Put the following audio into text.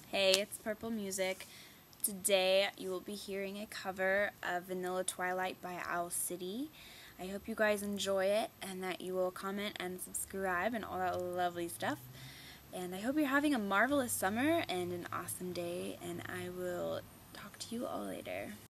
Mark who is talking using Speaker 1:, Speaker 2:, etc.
Speaker 1: Hey, it's Purple Music. Today you will be hearing a cover of Vanilla Twilight by Owl City. I hope you guys enjoy it and that you will comment and subscribe and all that lovely stuff. And I hope you're having a marvelous summer and an awesome day, and I will talk to you all later.